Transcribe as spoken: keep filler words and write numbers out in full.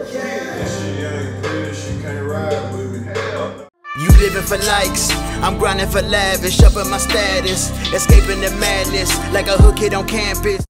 You living for likes, I'm grinding for lavish, up in my status, escaping the madness like a hood kid on campus.